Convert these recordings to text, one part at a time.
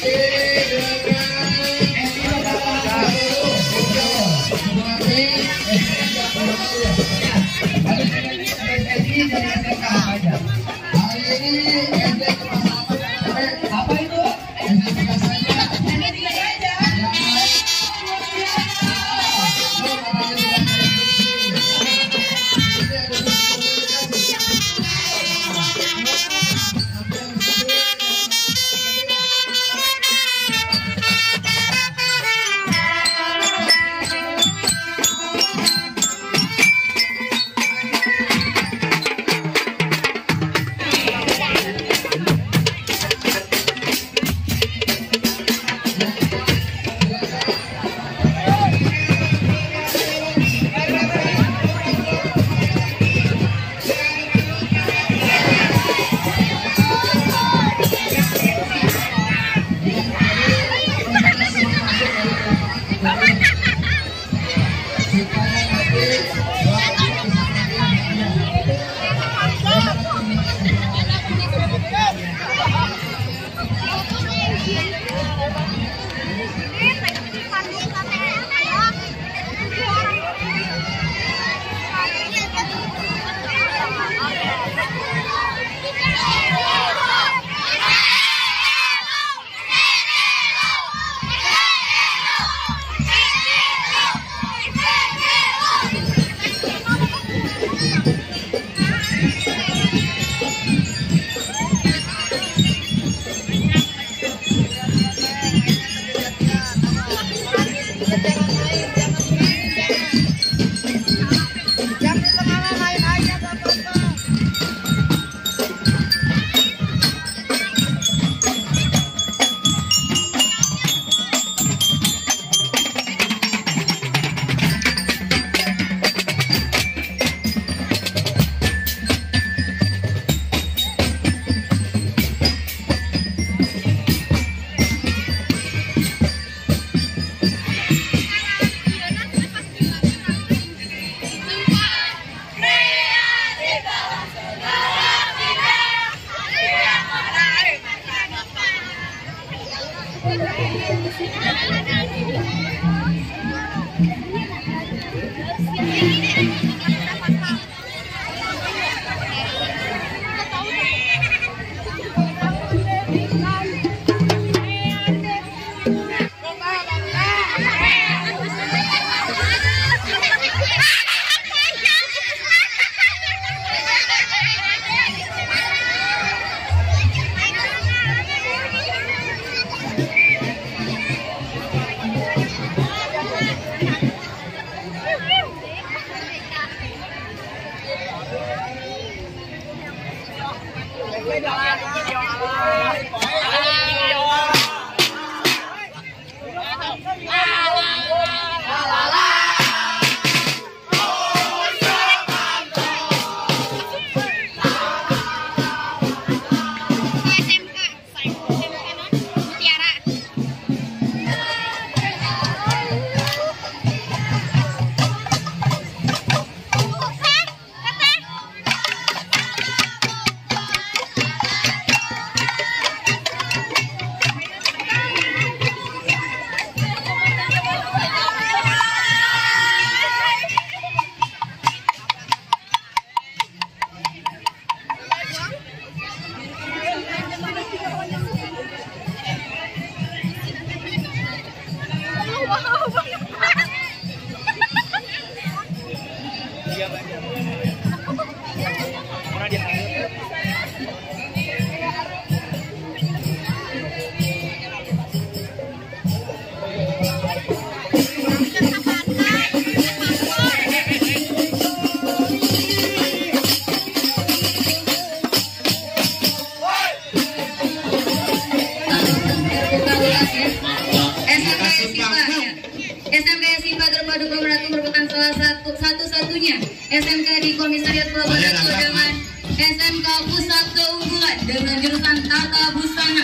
satu-satunya SMK di Komisariat Probolinggo dengan SMK Pusat Keunggulan dengan jurusan Tata Busana.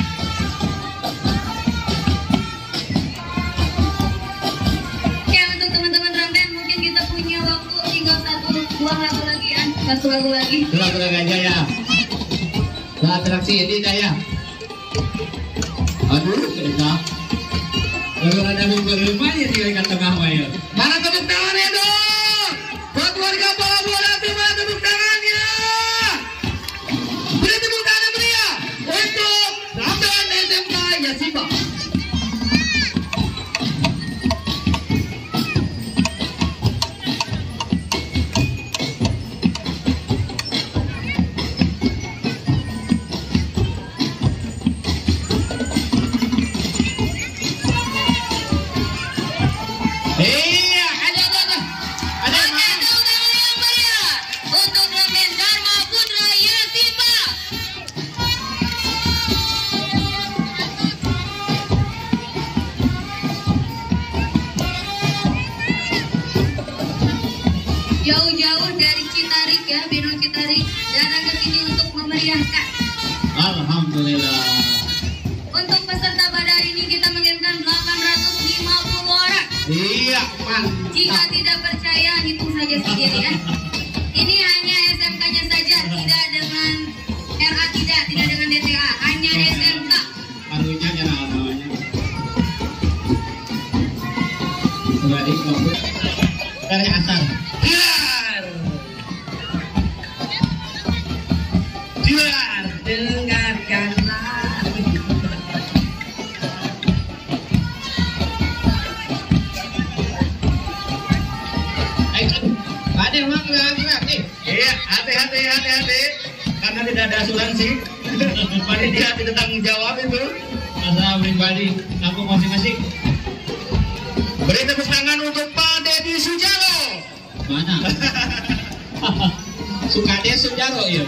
Oke, untuk teman-teman Ramben mungkin kita punya waktu tinggal satu lagu lagi ya. Satu lagu lagi. Lagu lagi aja ya. Nah, atraksi ini ya. Aduh, enak. Kalau ada berumah ya di tengah ya. Mana tepuk tangannya dong? Buat warga bola bola tuh mana tepuk tangannya? Beri tepuk tangan pria untuk Ramdan SMK Yasimba. Untuk Ramen Dharma Putra Yasimba. Jauh-jauh dari Citarik ya, Bino Citarik datang ke sini untuk memeriahkan. Alhamdulillah. Untuk peserta pada hari ini kita mengirimkan 850 orang. Iya, mantap. Jika tidak percaya, hitung saja sendiri ya. Ini hanya SMK-nya saja, tidak dengan RA, tidak dengan DTA, hanya SMK. Parunya jangan namanya. Kembali ke dari asal. Juar, dengarkanlah. Ada emang nggak nih? Iya, hati-hati. Karena tidak ada asuransi. Panitia tidak tanggung jawab itu. Masalah pribadi, aku masing-masing. Beri tepuk tangan untuk Pak Deddy Sujaro. Mana? Suka dia Sujaro ya.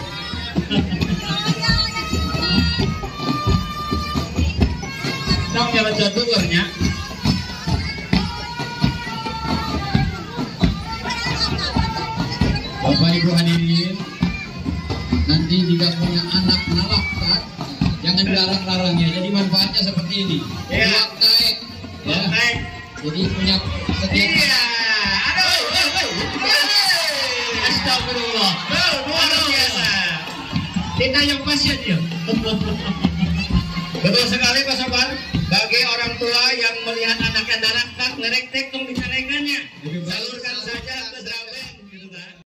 Dong jalan jadulnya. Bapak Ibu hadirin, nanti jika punya anak nalakkat, jangan dilarang-larangnya. Jadi manfaatnya seperti ini. Iya. Uang naik, ya. Naik. Jadi punya setiap. Iya. Aduh. Astagfirullah. Luar biasa. Kita yang pasien ya. Betul sekali Pak Sobat. Bagi orang tua yang melihat anaknya nalakkat, ngerektek